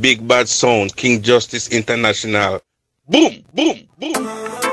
Big Bad Sound, King Justice International. Boom, boom, boom.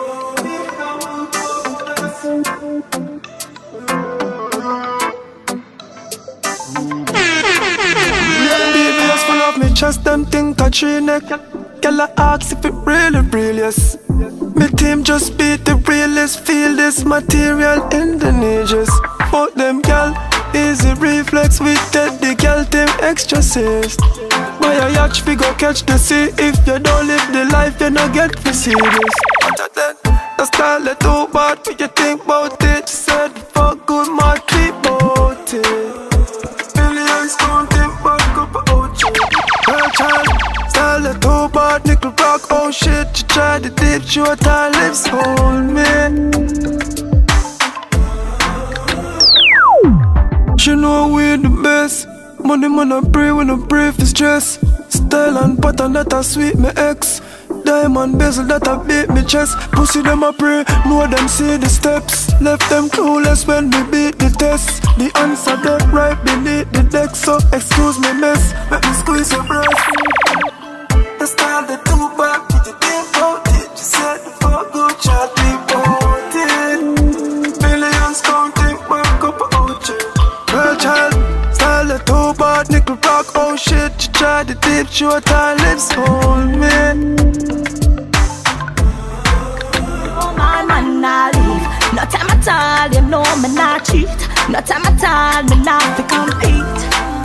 Me trust them think I tree neck. Girl, I ask if it really real, yes. Me team just beat the realest. Feel this material in the niches. Fuck them, girl, easy reflex. We take the girl team extra serious. Buy a yacht, we go catch the sea. If you don't live the life, you don't get to see this. The style is too bad, what you think about it? Said fuck good, my treat about it. Millions don't think back up out you. Girl child, style is too bad, nickel rock, oh shit. You try the deep short, her lips hold me. She know we the best. Money man I pray when I pray for stress. Style and pattern that I sweet me ex. Diamond bezel that I beat me chest. Pussy them I pray, know them see the steps. Left them clueless when we beat the test. The answer dead right beneath the deck. So excuse me mess, let me squeeze your breath. The style the too bad, did you think about it? You said the fuck good chat about it. Millions counting back up out you. Girl child, style the too bad, nickel rock, oh shit. You try the deep short, her lips hold me. Nah leave. No time at all, you know me not cheat. No time at all, me not fi compete.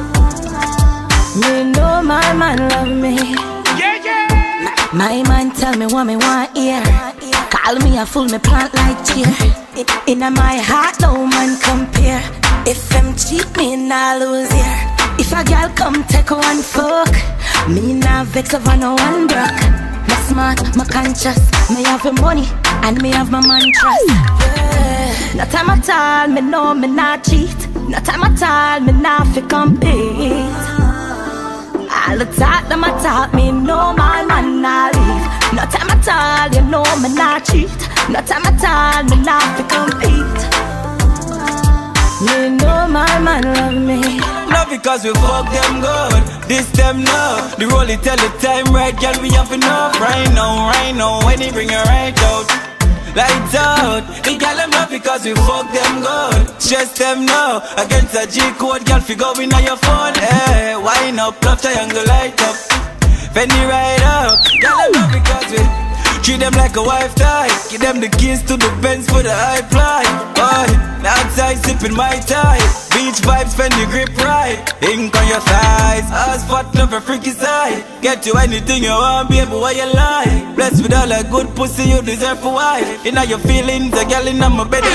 Me know my man love me. Yeah, yeah. My man tell me what me want hear. Call me a fool, me plant like cheer. Inna my heart, no man compare. If them cheat, me nah lose here. If a girl come take one fuck, me nah vex over no one broke. Me smart, me conscious, me have the money and me have my man trust. Yeah. No time at all, me know me not cheat. No time at all, me not fi compete. All the talk them a talk, me know my man not leave. No time at all, you know me not cheat. No time at all, me not fi compete. Me know my man love me. Not because we fuck them good, this them no. The rollie tell the time right, girl, we have enough. Right now, when he bring her right out. Lights out, the girl them not because we fuck them good. Stress them no, against a G-code, girl, fi go in on your phone. Hey, wine up, love triangle light up. Penny right up, girl them not because we treat them like a wife tie. Give them the keys to the Benz for the high fly. Boy, outside sipping my tie. Beach vibes, spend the grip right. Ink on your thighs, ass fat love a freaky side. Get you anything you want, baby, why you lie? Blessed with all that good pussy you deserve for wife. Inna your feelings, a girl inna my bed.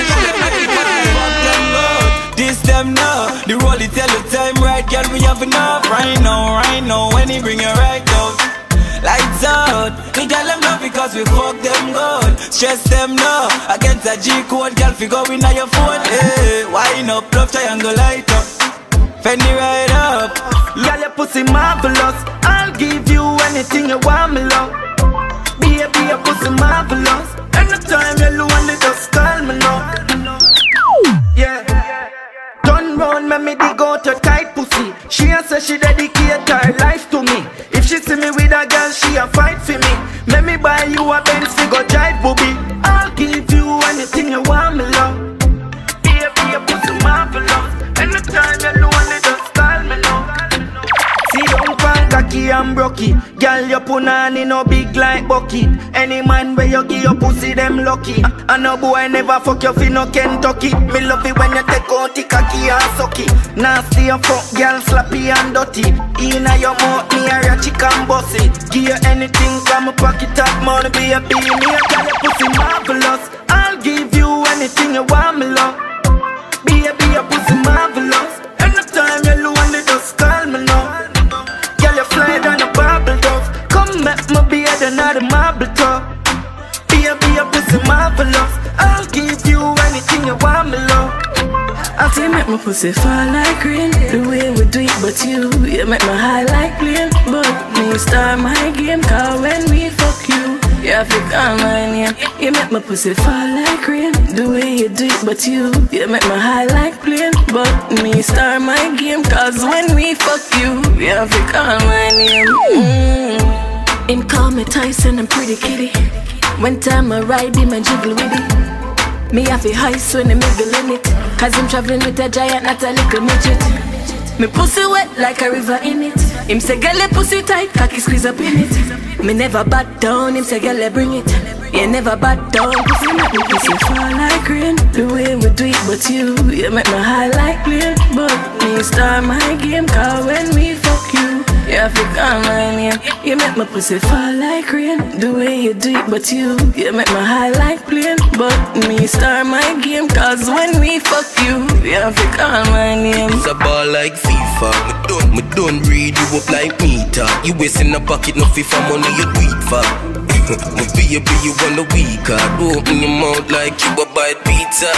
This them now, the rollie tell the time right, girl, we have enough. Right now, when he bring you right out. Lights out, the girl them love because we fuck them good. Stress them no, against a G-code, girl fi go in on your phone. Hey, wine up, love triangle light up. Fendi right up. Girl, your pussy marvelous. I'll give you anything you want, me love. Baby, your pussy marvelous. Anytime you lonely, just call me now. Yeah. Turn round, make me dig out your tight pussy. She a say she dedicate her life to me. If she see me with a girl, she a fight for me. Make me buy you a Benz, fi go drive, booby. I'll give you anything you want, me love. Baby, your pussy marvelous. Anytime you lonely, just call me now. See don't pan cocky and brocky. Girl, your punani no big like bucket. Any man where you give your pussy, them lucky. And no boy never fuck you fi no Kentucky. Me love it when you take out the cocky and sucky. Nasty and fuck girl, slappy and dirty. Inna your mouth, me a ratchet and bossy. Give you anything, come a pocket up money, baby. Me a girl, your pussy marvelous. I'll give you anything you want, me love. Baby, your pussy marvelous. Anytime you lonely, just call me now. Girl, you fly down the bubble dove. Come make me be another marble top. Baby, your pussy marvelous. I'll give you anything you want, me love. I see make my pussy fall like rain. The way we do it, but you make my high like plane. But me start my game, cause when we fuck you, you have to call my name. You make my pussy fall like rain. The way you do it, but you make my high like plane. But me start my game, cause when we fuck you, you you have to call my name. Him call me Tyson and pretty kitty. When time I ride him and jiggle with it. Me have a heist when I'm middle in it. Cause I'm traveling with a giant, not a little midget. Me pussy wet like a river in it. Him say girl pussy tight, cocky squeeze up in it. Me never back down, him say girl bring it. You never back down, pussy make me pussy fall like rain. The way we do it, but you make me high like plane. But me start my game, cause when we fuck you, you have to call my name. You make my pussy fall like rain. The way you do it, but you make me high like plane. But me start my game, cause when we fuck you, you have to call my name. It's a ball like FIFA. Me don't read you up like meter. You waste in the pocket, no FIFA money you do it for. My baby, you want a week card. Open your mouth like you a bite pizza.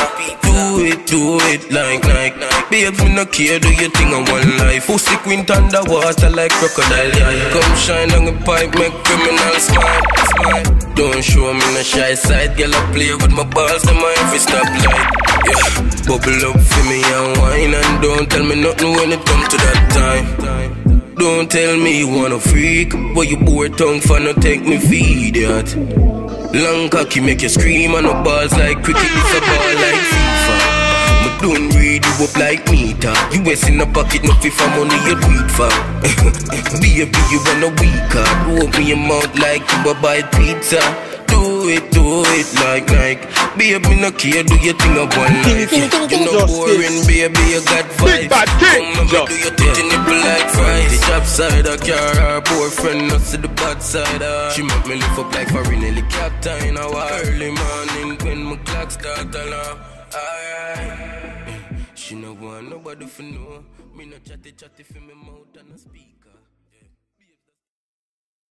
Do it like babes, me no care, do your thing on one life. Pussy queen underwater like crocodile, yeah. Come shine on the pipe, make criminal smile. Don't show me no shy side. Girl, I play with my balls, them I every stoplight. Yeah, bubble up for me and wine. And don't tell me nothing when it come to that time. Don't tell me you wanna freak, but you bore tongue for no take me feed that. Long cocky make you scream and no balls like cricket, it's a ball like FIFA. Me don't read you up like meter. You waste in the pocket, no FIFA money you do it for. Baby, you want a week card. Open your mouth like you a bite pizza. Do it like baby, me no care, do your thing up one life. You no boring, baby, you got vibes. Come do your thing, nipple like fries. The job side, I carry her boyfriend, not see the bad side. She make me lift up like foreign helicopter in our early morning when my clock start alarm. She no want nobody for know. Me no chatty for me mouth and a speaker.